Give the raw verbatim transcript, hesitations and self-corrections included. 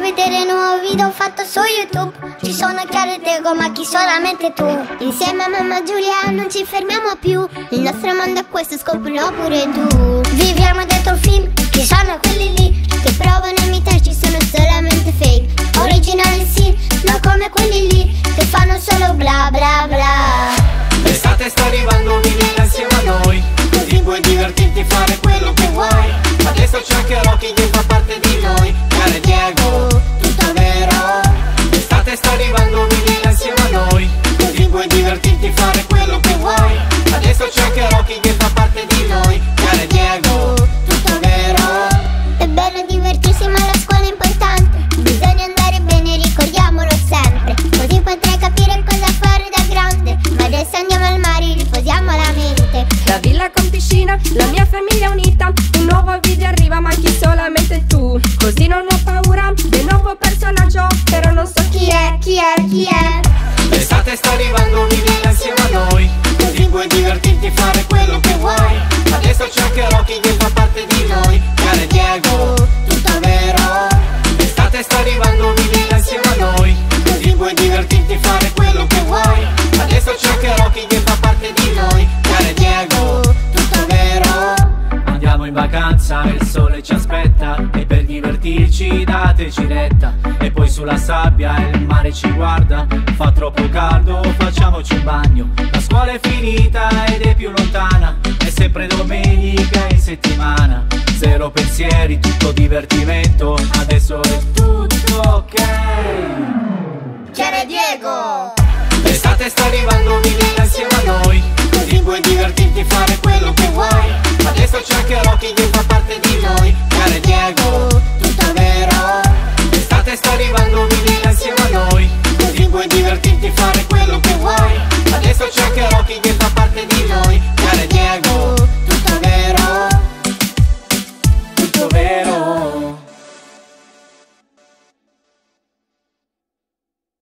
vedere nuovi video fatto su YouTube. Ci sono Chiara e Diego, ma chi solamente tu. Insieme a mamma Giulia non ci fermiamo più. Il nostro mondo è questo, scoprilo pure tu. Viviamo dentro un film, chi sono quelli lì che provano a imitarci, sono solamente fake. Originali sì, non come quelli lì che fanno solo bla bla bla. L'estate sta arrivando, vieni insieme a noi, così puoi divertirti, fare quello che vuoi. Adesso c'è anche Rocky che fa parte di noi. Chiara e Diego, tutto vero. L'estate sta arrivando, vieni insieme a noi, così puoi divertirti, fare quello che vuoi. Adesso c'è anche Rocky che fa parte di noi. Chiara e Diego, tutto vero. È bello divertirsi ma la scuola è importante. Bisogna andare bene, ricordiamolo sempre. Così potrai capire cosa fare da grande. Ma adesso andiamo al mare, riposiamo la mente. La villa con piscina, la mia famiglia unita. Un nuovo video arriva, manchi solamente tu. Così non ho paura del nuovo personaggio, però non so chi è, chi è, chi è. L'estate sta arrivando, vieni insieme a noi, così puoi divertirti, fare quello che vuoi. Adesso c'è anche Rocky che fa parte di noi. Chiara e Diego, tutto vero. L'estate sta arrivando, vieni insieme a noi, così puoi divertirti, fare quello che vuoi. Adesso c'è anche Rocky che fa parte di noi. Chiara e Diego, tutto vero. Andiamo in vacanza, il sole ci aspetta, e per divertirci dateci retta. E poi sulla sabbia il mare ci guarda, fa troppo caldo, facciamoci un bagno. La scuola è finita ed è più lontana, è sempre domenica in settimana. Zero pensieri, tutto divertimento, adesso è tutto ok. Chiara e Diego. L'estate sta arrivando, vieni insieme a noi, così puoi divertirti, fare quello che vuoi.